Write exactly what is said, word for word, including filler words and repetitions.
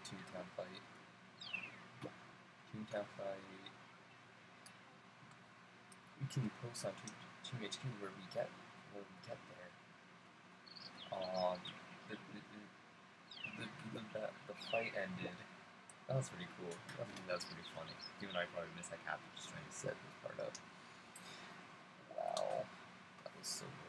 Toontown fight. Toontown fight. We can post on Toon H Q where we get where we get there. Aw, the the the, the, the, the fight ended. That was pretty cool. I think that was pretty funny. You and I probably missed that captain just trying to set this part up. Wow, that was so good.